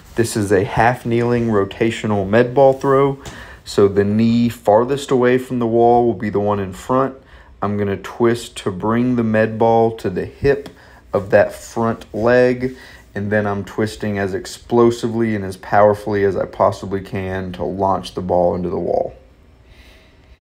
This is a half kneeling rotational med ball throw. So the knee farthest away from the wall will be the one in front. I'm going to twist to bring the med ball to the hip of that front leg, and then I'm twisting as explosively and as powerfully as I possibly can to launch the ball into the wall.